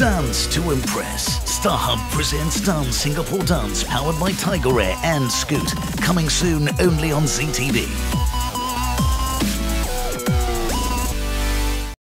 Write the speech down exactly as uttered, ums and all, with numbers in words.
Dance to Impress. StarHub presents Dance Singapore Dance, powered by Tiger Air and Scoot. Coming soon only on Z T V.